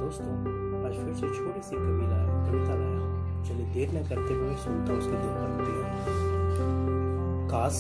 दोस्तों, आज फिर से छोटी सी कविता लाया हूँ। चलिए देर न करते हुए सुनता हूँ उसकी दो पंक्तियाँ। काश,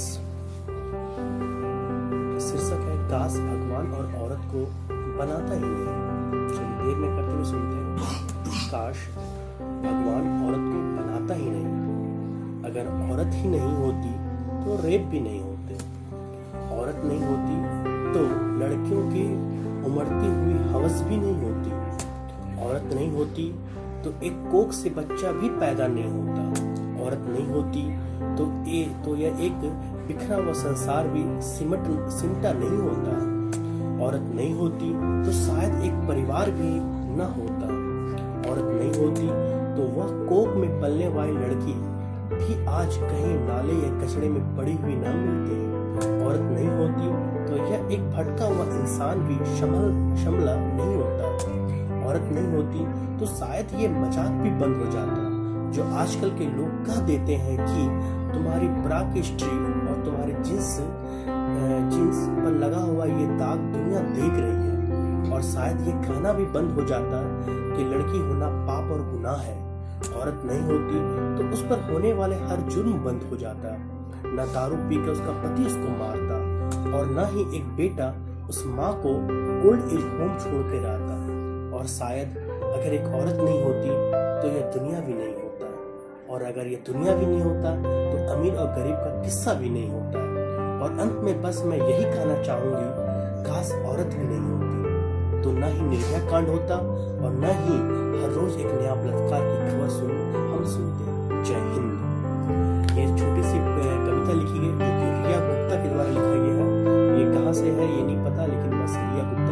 शीर्षक है काश भगवान और औरत को बनाता ही नहीं। चलिए देर न करते हुए सुनते हैं। काश भगवान औरत को बनाता ही नहीं। अगर औरत ही नहीं होती तो रेप भी नहीं होते। औरत नहीं होती तो लड़कियों की उमड़ती हुई हवस भी नहीं होती। औरत नहीं होती तो एक कोख से बच्चा भी पैदा नहीं होता। औरत नहीं होती तो यह एक बिखरा हुआ संसार भी सिमटा नहीं होता। औरत नहीं होती तो शायद एक परिवार भी न होता। औरत नहीं होती तो वह कोख में पलने वाली लड़की भी आज कहीं नाले या कचड़े में पड़ी हुई न मिलती। औरत नहीं होती तो यह एक भटका हुआ इंसान भी शमला नहीं होता। औरत नहीं होती तो शायद ये मजाक भी बंद हो जाता जो आजकल के लोग कह देते हैं कि तुम्हारी ब्रा की स्ट्रिप और तुम्हारे जींस पर लगा हुआ ये दाग दुनिया देख रही है। और शायद ये कहना भी बंद हो जाता कि लड़की होना पाप और गुनाह है। औरत नहीं होती तो उस पर होने वाले हर जुर्म बंद हो जाता। न दारू पीकर उसका पति उसको मारता और न ही एक बेटा उस माँ को ओल्ड एज होम छोड़ कर आता। और शायद अगर एक औरत नहीं होती तो यह दुनिया भी नहीं होता। और अगर यह दुनिया भी नहीं होता तो अमीर और गरीब का किस्सा भी नहीं होता। और अंत में बस मैं यही कहना चाहूंगी, काश औरत भी नहीं होती तो न ही निर्भया कांड होता और न ही हर रोज एक नया बलात्कार की खबर हम सुनते। जय हिंद। ये छोटी सी कविता लिखी गई जो कि रिया गुप्ता के द्वारा लिखा गया है। ये कहाँ से है ये नहीं पता, लेकिन बस रिया गुप्ता